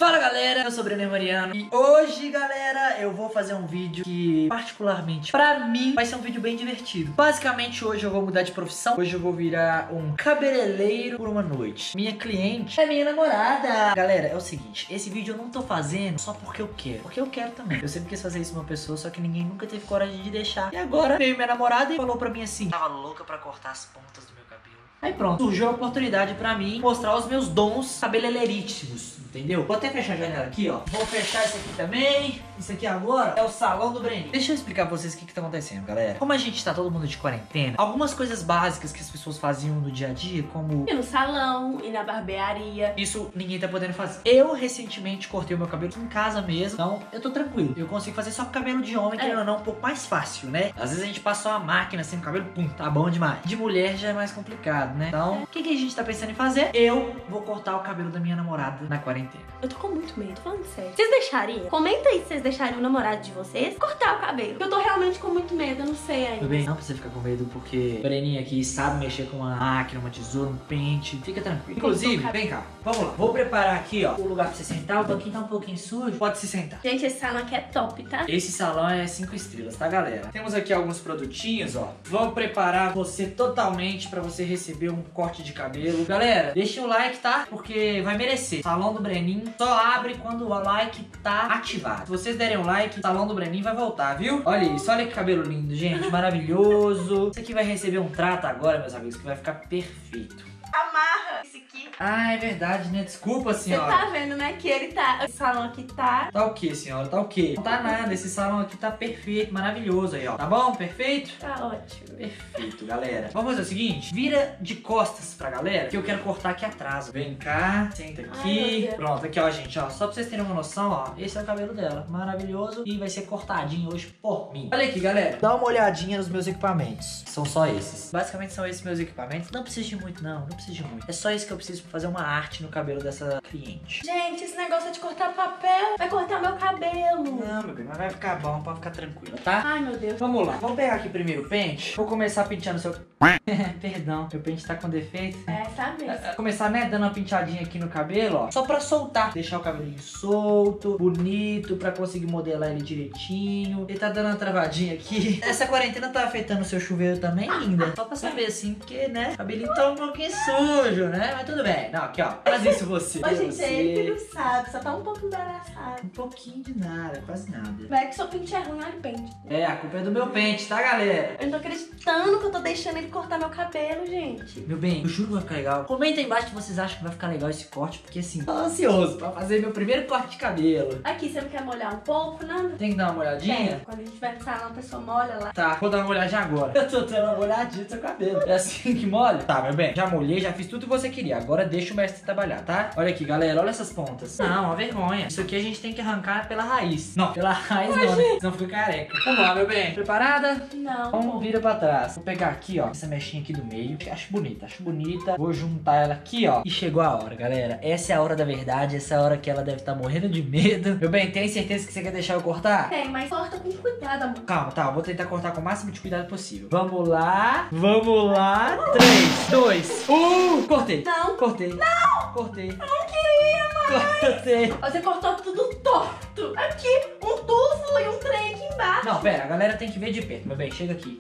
Fala galera, eu sou o Brenner Mariano e hoje galera eu vou fazer um vídeo que particularmente pra mim vai ser um vídeo bem divertido. Basicamente hoje eu vou mudar de profissão, hoje eu vou virar um cabeleireiro por uma noite. Minha cliente é minha namorada. Galera, é o seguinte, esse vídeo eu não tô fazendo só porque eu quero também. Eu sempre quis fazer isso com uma pessoa, só que ninguém nunca teve coragem de deixar. E agora veio minha namorada e falou pra mim assim, tava louca pra cortar as pontas do meu cabelo. Aí pronto, surgiu a oportunidade pra mim mostrar os meus dons cabeleireiríssimos, entendeu? Vou até fechar a janela aqui, ó. Vou fechar isso aqui também. Isso aqui agora é o salão do Breninho. Deixa eu explicar pra vocês o que tá acontecendo, galera. Como a gente tá todo mundo de quarentena, algumas coisas básicas que as pessoas faziam no dia a dia, como ir no salão, ir na barbearia, isso ninguém tá podendo fazer. Eu recentemente cortei o meu cabelo em casa mesmo, então eu tô tranquilo. Eu consigo fazer só com cabelo de homem, que não é um pouco mais fácil, né? Às vezes a gente passa uma máquina assim no cabelo, pum, tá bom demais. De mulher já é mais complicado, né? Então, o que a gente tá pensando em fazer? Eu vou cortar o cabelo da minha namorada na quarentena. Eu tô com muito medo, tô falando sério. Vocês deixariam? Comenta aí se vocês deixariam o namorado de vocês cortar o cabelo. Eu tô realmente com muito medo, eu não sei ainda. Tudo bem, não precisa ficar com medo, porque o Breninho aqui sabe mexer com uma máquina, uma tesoura, um pente. Fica tranquilo. Inclusive, vem cá, vamos lá. Vou preparar aqui, ó, o lugar pra você sentar. O banquinho tá um pouquinho sujo, pode se sentar. Gente, esse salão aqui é top, tá? Esse salão é 5 estrelas, tá, galera? Temos aqui alguns produtinhos, ó. Vou preparar você totalmente pra você receber um corte de cabelo. Galera, deixa o like, tá? Porque vai merecer. Salão do Breninho só abre quando o like tá ativado. Se vocês derem um like, o salão do Breninho vai voltar, viu? Olha isso, olha que cabelo lindo, gente. Maravilhoso. Isso aqui vai receber um trato agora, meus amigos, que vai ficar perfeito. Amarra esse aqui. Ah, é verdade, né? Desculpa, senhora. Você tá vendo, né, que ele tá... Esse salão aqui tá... Tá o quê, senhora? Tá o quê? Não tá nada. Esse salão aqui tá perfeito, maravilhoso aí, ó. Tá bom? Perfeito? Tá ótimo. Perfeito, galera. Vamos fazer o seguinte, vira de costas pra galera, que eu quero cortar aqui atrás. Vem cá, senta aqui. Ai, pronto, aqui ó, gente, ó. Só pra vocês terem uma noção, ó. Esse é o cabelo dela, maravilhoso. E vai ser cortadinho hoje por mim. Olha aqui, galera. Dá uma olhadinha nos meus equipamentos. São só esses. Basicamente são esses meus equipamentos. Não precisa de muito, não. Não precisa de muito. É só isso que eu preciso pra fazer uma arte no cabelo dessa cliente. Gente, esse negócio de cortar papel vai cortar meu cabelo. Não, meu bem, mas vai ficar bom, pode ficar tranquilo, tá? Ai, meu Deus. Vamos lá. Vamos pegar aqui primeiro o pente. Vou começar penteando seu... Perdão, meu pente tá com defeito. É, sabe mesmo. Começar, né, dando uma penteadinha aqui no cabelo, ó. Só pra soltar. Deixar o cabelinho solto, bonito, pra conseguir modelar ele direitinho. Ele tá dando uma travadinha aqui. Essa quarentena tá afetando o seu chuveiro também, linda? Só pra saber, assim, porque, né, o cabelinho tá um pouquinho sujo, né? Mas tudo bem. Não, aqui, ó. Faz isso você. Ô, gente, é ele que não sabe. Só tá um pouco embaraçado. Um pouquinho de nada, quase nada. Vai que seu pente é ruim, olha o pente. É, a culpa é do meu pente, tá, galera? Eu não tô acreditando que eu tô deixando ele cortar meu cabelo, gente. Meu bem, eu juro que vai ficar legal. Comenta aí embaixo se vocês acham que vai ficar legal esse corte, porque assim, tô ansioso pra fazer meu primeiro corte de cabelo. Aqui, você não quer molhar um pouco, Nanda? Tem que dar uma olhadinha? Quando a gente vai no salão, a pessoa molha lá. Tá, vou dar uma olhadinha agora. Eu tô dando uma olhadinha no seu cabelo. É assim que molha? Tá, meu bem, já molhei, já fiz tudo que você queria. Agora deixa o mestre trabalhar, tá? Olha aqui, galera, olha essas pontas. Não, uma vergonha. Isso aqui a gente tem que arrancar pela raiz. Não, pela raiz não, né? Senão fica careca. Vamos lá, meu bem. Preparada? Não. Então vira pra trás. Vou pegar aqui, ó, essa mechinha aqui do meio. Acho bonita, acho bonita. Vou juntar ela aqui, ó. E chegou a hora, galera. Essa é a hora da verdade. Essa é a hora que ela deve estar morrendo de medo. Meu bem, tem certeza que você quer deixar eu cortar? Tem, mas corta com cuidado, amor. Calma, tá. Eu vou tentar cortar com o máximo de cuidado possível. Vamos lá. Vamos lá. 3, 2, 1. Cortei. Não. Cortei. Não. Cortei. Eu não queria, mãe. Cortei. Você cortou tudo torto. Aqui, um tufo e um trem aqui embaixo. Não, pera. A galera tem que ver de perto. Meu bem, chega aqui.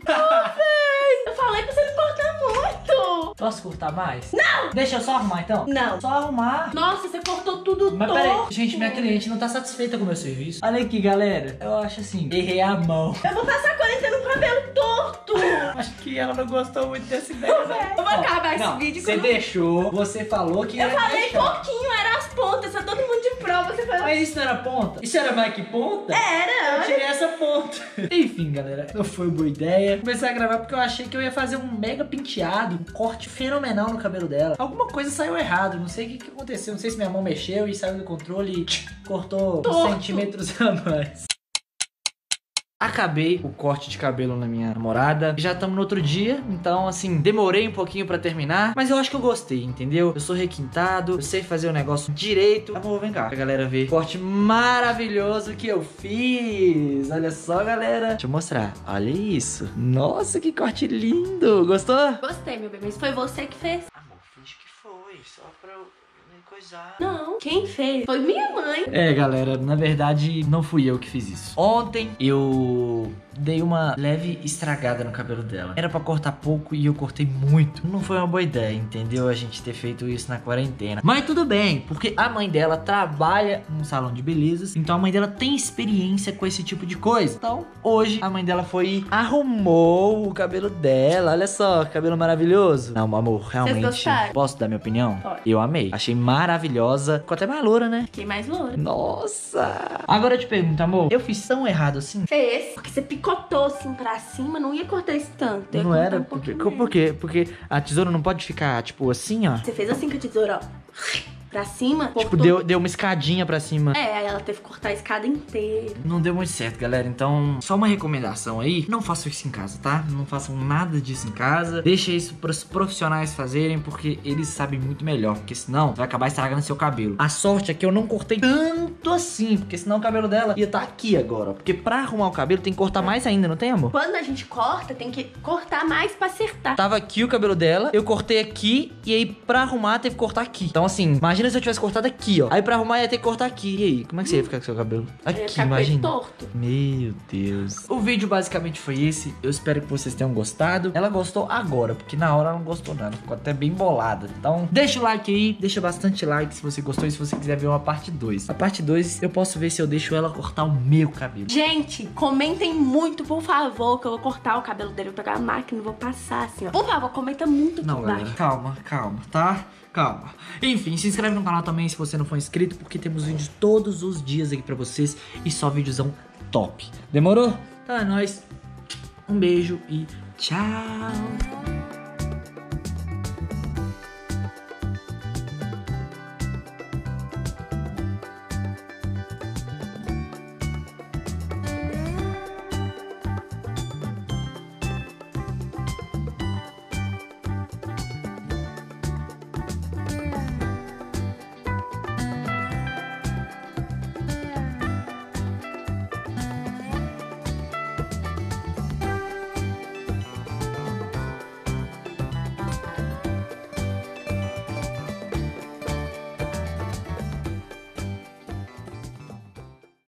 Eu falei pra você não cortar muito. Posso cortar mais? Não. Deixa eu só arrumar, então? Não. Só arrumar. Nossa, você cortou tudo Mas torto. peraí, gente, minha cliente não tá satisfeita com o meu serviço. Olha aqui, galera. Eu acho assim, errei a mão. Eu vou passar a quarentena no cabelo torto. Acho que ela não gostou muito dessa ideia. Eu vou acabar esse vídeo Você com... deixou, você falou que Eu ia falei deixar. pouquinho, era as pontas, tá todo mundo de prova. Você falou... Mas isso não era ponta? Isso era mais que ponta? Era. Eu tirei essa ponta. Enfim, galera, não foi boa ideia começar a gravar porque eu achei que eu ia fazer um mega penteado, um corte fenomenal no cabelo dela. Alguma coisa saiu errado, não sei o que aconteceu. Não sei se minha mão mexeu e saiu do controle e cortou Torto. centímetros a mais. Acabei o corte de cabelo na minha namorada. Já estamos no outro dia, então assim, demorei um pouquinho pra terminar, mas eu acho que eu gostei, entendeu? Eu sou requintado, eu sei fazer o negócio direito. Amor, vem cá, pra galera ver o corte maravilhoso que eu fiz. Olha só, galera. Deixa eu mostrar. Olha isso. Nossa, que corte lindo. Gostou? Gostei, meu bebê. Isso foi você que fez? Amor, finge que foi. Só pra eu coisar. Não, quem fez foi minha mãe. É, galera, na verdade não fui eu que fiz isso. Ontem eu dei uma leve estragada no cabelo dela. Era pra cortar pouco e eu cortei muito. Não foi uma boa ideia, entendeu? A gente ter feito isso na quarentena. Mas tudo bem, porque a mãe dela trabalha num salão de belezas. Então a mãe dela tem experiência com esse tipo de coisa. Então hoje a mãe dela foi e arrumou o cabelo dela. Olha só, cabelo maravilhoso. Não, amor, realmente. Vocês gostaram? Posso dar minha opinião? Pode. Eu amei. Achei maravilhosa. Ficou até mais loura, né? Fiquei mais loura. Nossa! Agora eu te pergunto, amor, eu fiz tão errado assim? Fez. Porque você picotou assim pra cima, não ia cortar isso tanto. Ia Não cortar era? um pouquinho Por quê? Porque a tesoura não pode ficar, tipo, assim, ó. Você fez assim com a tesoura, ó. Pra cima. Tipo, cortou. deu uma escadinha pra cima. É, aí ela teve que cortar a escada inteira. Não deu muito certo, galera. Então, só uma recomendação aí. Não façam isso em casa, tá? Não façam nada disso em casa. Deixa isso pros profissionais fazerem, porque eles sabem muito melhor. Porque senão, vai acabar estragando seu cabelo. A sorte é que eu não cortei tanto assim, porque senão o cabelo dela ia estar aqui agora. Porque pra arrumar o cabelo tem que cortar mais ainda, não tem, amor? Quando a gente corta, tem que cortar mais pra acertar. Tava aqui o cabelo dela, eu cortei aqui, e aí pra arrumar teve que cortar aqui. Então assim, imagina se eu tivesse cortado aqui, ó. Aí pra arrumar ia ter que cortar aqui. E aí, como é que você ia ficar com seu cabelo? Aqui, imagina. Torto. Meu Deus. O vídeo basicamente foi esse. Eu espero que vocês tenham gostado. Ela gostou agora, porque na hora ela não gostou nada. Ficou até bem bolada. Então, deixa o like aí. Deixa bastante like se você gostou e se você quiser ver uma parte 2. A parte 2, eu posso ver se eu deixo ela cortar o meu cabelo. Gente, comentem muito, por favor, que eu vou cortar o cabelo dele. Vou pegar a máquina e vou passar assim, ó. Por favor, comenta muito aqui Não, embaixo. galera, calma, tá? Calma. Enfim, se inscreve no canal também se você não for inscrito, porque temos vídeos todos os dias aqui pra vocês e só vídeozão top. Demorou? Então é nóis. Um beijo e tchau.